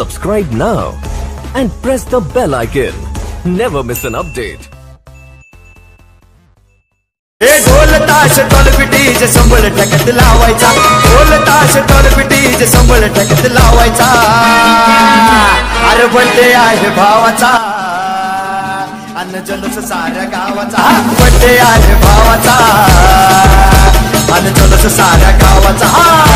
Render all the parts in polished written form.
Subscribe now and press the bell icon. Never miss an update. ढोल ताश ढोल पिटीज संबळ ठकत लावायचा, ढोल ताश ढोल पिटीज संबळ ठकत लावायचा. अरे बर्थडे आहे भावाचा अन्न जल्लोष साऱ्या गावाचा, बर्थडे आहे भावाचा अन्न जल्लोष साऱ्या गावाचा.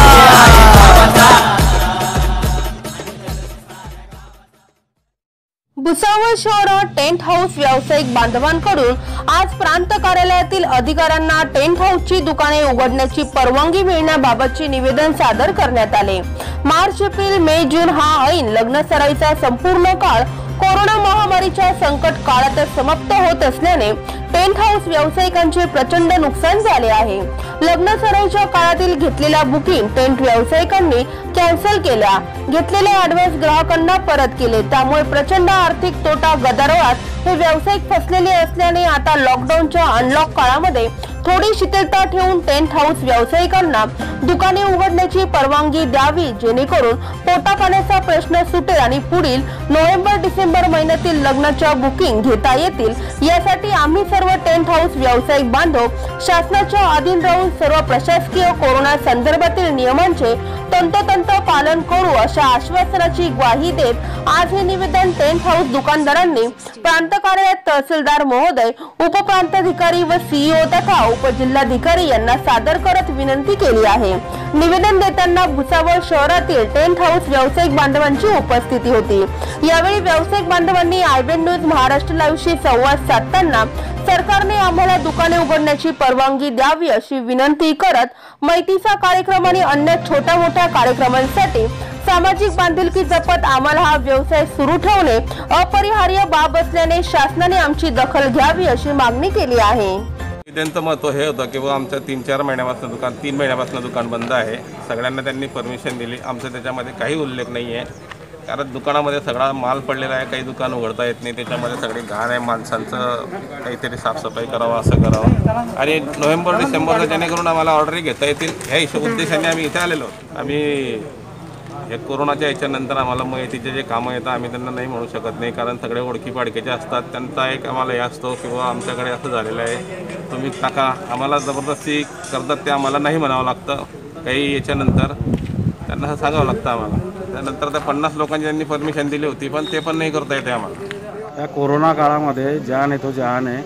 भुसावळ शहरात टेंट हाऊस व्यावसायिक बांधवांकडून आज प्रांत कार्यालयातील अधिकाऱ्यांना टेंट हाऊसची दुकाने उघडण्याची परवानगी मिळण्याबाबतचे निवेदन सादर करण्यात आले. मार्च, एप्रिल, मे, जून हा ऐन लग्न सराईचा संपूर्ण काळ कोरोना महामारीच्या संकट काळातच समाप्त होत असल्याने टेंट हाऊस व्यावसायिकांचे प्रचंड नुकसान झाले आहे. लग्न सराईच्या काळातील घेतलेल्या बुकिंग टेंट व्यावसायिकांनी कॅन्सल केल्या, घेतलेले ऍडव्हान्स ग्राहकांना परत केले. त्यामुळे प्रचंड आर्थिक तोटा गदारोळात हे व्यावसायिक फसलेले असल्याने आता लॉकडाऊनच्या अनलॉक काळामध्ये थोडी शिथिलता ठेवून टेंट हाऊस व्यावसायिकांना दुकाने उघडण्याची परवानगी द्यावी, जेणेकरून पोटापाण्याचा प्रश्न सुटेल आणि पुढील नोव्हेंबर-डिसेंबर महिन्यातील लग्नाच्या बुकिंग घेता येतील. यासाठी आम्ही सर्व टेंट हाऊस व्यावसायिक बांधव शासनाच्या अधीन राहून सर्व प्रशासकीय कोरोना संदर्भातील नियमांचे तंतोतंत पालन करू अशा आश्वासनाची ग्वाही देत आज हे निवेदन टेंट हाऊस दुकानदारांनी प्रांत कार्यालयात तहसीलदार महोदय, उपप्रांताधिकारी व सीईओ तथा उपजिल्हाधिकारी यांना सादर करत विनंती केली आहे. निवेदन देताना भुसावळ शहरातील टेंट हाऊस व्यावसायिक बांधवांची उपस्थिती होती. यावेळी व्यावसायिक बांधवांनी आयबीएन न्यूज महाराष्ट्र लाईव्हशी संवाद साधताना सरकारने आम्हाला दुकाने उघडण्याची परवानगी द्यावी अशी विनंती करत मैतीचा कार्यक्रम आणि अन्य छोट्या मोठ्या कार्यक्रमांसाठी सामाजिक बांधिलकी जपत आम्हाला हा व्यवसाय सुरू ठेवणे अपरिहार्य बाब असल्याने शासनाने आमची दखल घ्यावी अशी मागणी केली आहे. त्यांचं महत्त्व हे होतं की आमचं 3-4 महिन्यापासून दुकान 3 महिन्यापासून दुकान बंद आहे. सगळ्यांना त्यांनी परमिशन दिली. आमचं त्याच्यामध्ये काही उल्लेख नाही आहे, कारण दुकानामध्ये सगळा माल पडलेला आहे. काही दुकान उघडता येत नाही, त्याच्यामध्ये सगळी घाण आहे. माणसांचं काहीतरी साफसफाई करावं, असं करावं. आणि नोव्हेंबर-डिसेंबरला जेणेकरून आम्हाला ऑर्डरी घेता येतील ह्या उद्देशाने आम्ही इथे आलेलो आहोत. आम्ही हे कोरोनाच्या याच्यानंतर आम्हाला माहितीचे जे कामं येतात आम्ही त्यांना नाही म्हणू शकत नाही, कारण सगळे ओळखी पाडकीचे असतात. त्यांचा एक आम्हाला हे असतो किंवा आमच्याकडे असं झालेलं आहे, तुम्ही टाका. आम्हाला जबरदस्ती करतात ते आम्हाला नाही म्हणावं लागतं. काही याच्यानंतर त्यांना असं सांगावं लागतं आम्हाला. त्यानंतर त्या 50 लोकांची त्यांनी परमिशन दिली होती, पण ते पण नाही करता येते आम्हाला. या कोरोना काळामध्ये जान येतो जहान आहे,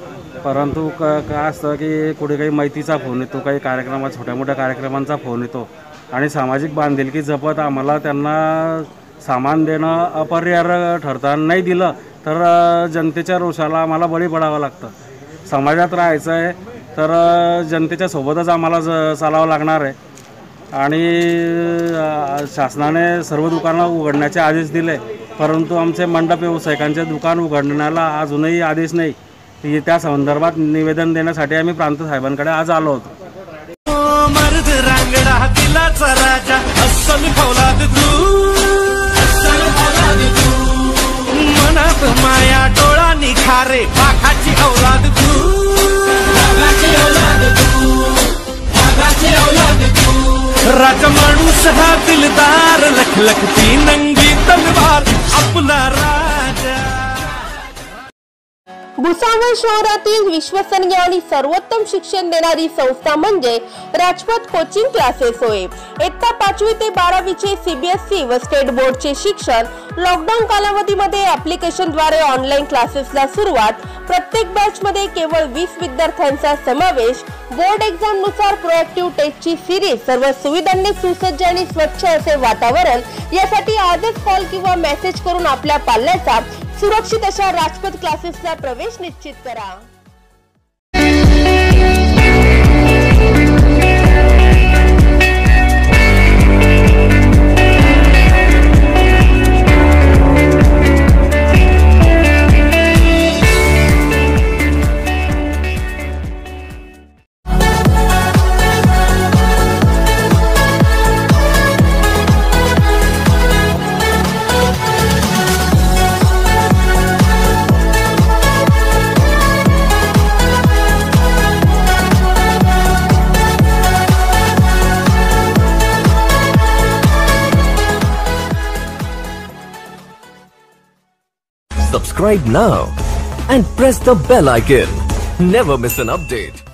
परंतु काय असतं की कुठे काही माहितीचा फोन येतो, काही कार्यक्रमात छोट्या मोठ्या कार्यक्रमांचा फोन येतो आणि सामाजिक बांधिलकी जपत आम्हाला त्यांना सामान देणं अपरिहार्य ठरतं. नाही दिलं तर जनतेच्या रोषाला आम्हाला बळी पडावं लागतं. समाजात राहायचं आहे तर जनतेच्या सोबतच आम्हाला चालावं लागणार आहे. आणि शासनाने सर्व दुकानं उघडण्याचे आदेश दिले, परंतु आमचे मंडप व्यावसायिकांचे दुकान उघडण्याला अजूनही आदेश नाही. त्या संदर्भात निवेदन देण्यासाठी आम्ही प्रांत साहेबांकडे आज आलो होतो. मर्द रांगडा दिलाचा राजा अस्सल फौलाद तू, मनात माया डोळा निखारे पाखाची औलाद तू, राजा माणूस हा दिलदार लखलखती नंगी तलवार आपला राजा. भुसावळ शहरातील विश्वसनीय आणि सर्वोत्तम शिक्षण देणारी संस्था म्हणजे राजपथ कोचिंग क्लासेस होय. इयत्ता 5वी ते 12वीचे CBSE व स्टेट बोर्डचे शिक्षण लॉकडाऊन कालावधीमध्ये ऍप्लिकेशनद्वारे ऑनलाईन क्लासेसला सुरुवात. प्रत्येक बॅचमध्ये केवळ 20 विद्यार्थ्यांचा समावेश. बोर्ड एक्झाम नुसार प्रोएक्टिव्ह टेस्टची सिरीज. सर्व सुविधांनी सुसज्ज आणि स्वच्छ असे वातावरण. यासाठी आजच कॉल किंवा मेसेज करून आपल्या पाल्याचा सुरक्षित अशा राजपथ क्लासेसला प्रवेश निश्चित करा. Subscribe now and press the bell icon. Never miss an update.